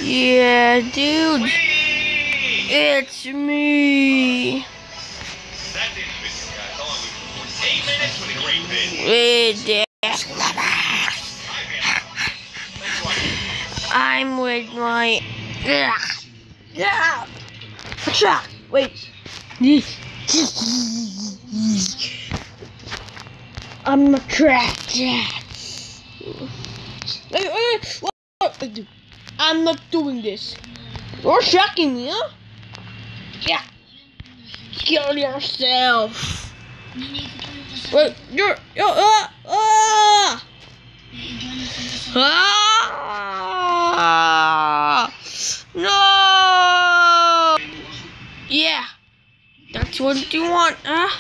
Yeah, dude. It's me. I'm with my. Wait. I'm attracted. I'm not doing this. You're shocking me, huh? Yeah. Kill yourself. Wait, no. Yeah. That's what you want, huh?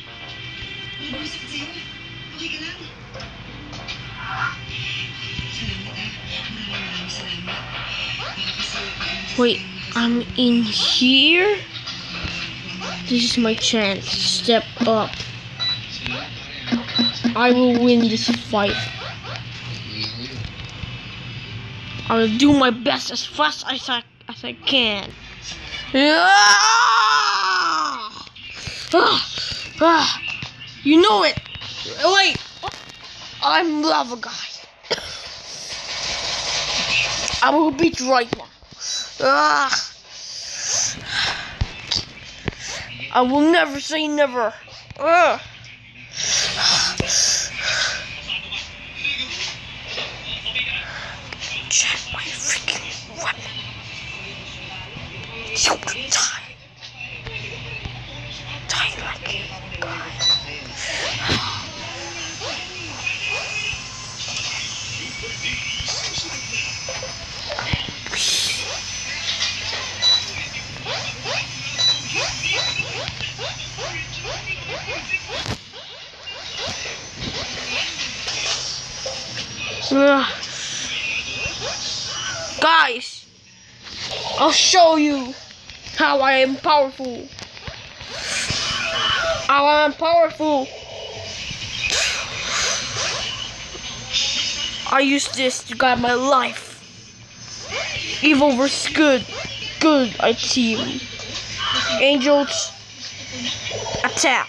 Wait, I'm in here? This is my chance. Step up. I will win this fight. I will do my best as fast as I can. You know it. Wait, I'm Lava Guy. I will beat you right now. I will never say never. Check my freaking weapon. You die. Die like a guy. Guys, I'll show you how I am powerful. How I am powerful. I use this to guide my life. Evil versus good. Good, I team. Angels, attack.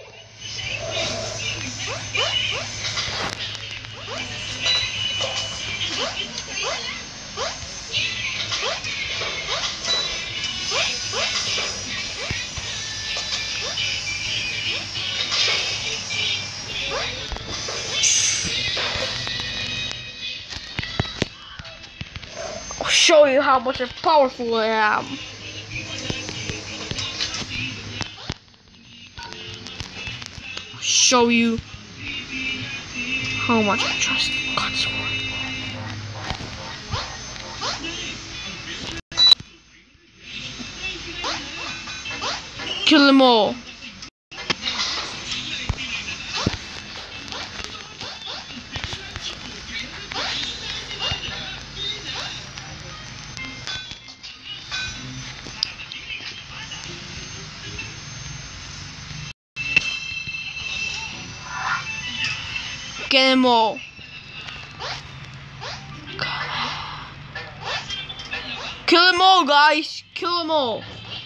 I'll show you how much powerful I am. I'll show you how much I trust God's word. Kill them all. Get them all. Kill them all, guys. Kill them all.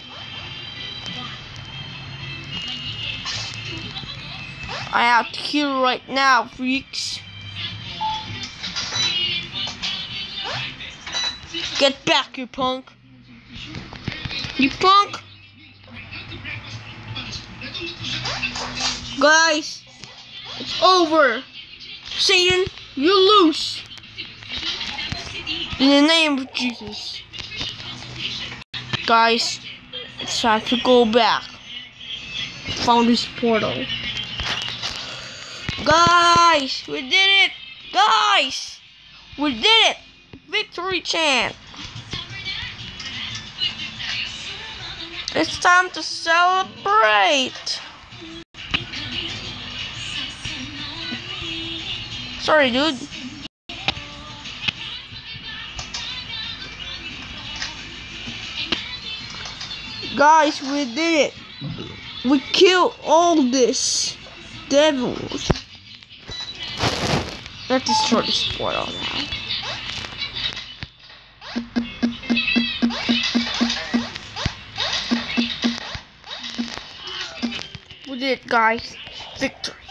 I have to kill right now, freaks. Get back, you punk. You punk. Guys, it's over. Satan, you lose. In the name of Jesus. Guys, it's time to go back. Found this portal. Guys, we did it. Guys, we did it. Victory chant. It's time to celebrate. Sorry, dude. Guys, we did it. We killed all this devils. Let's destroy this portal now. We did it, guys. Victory.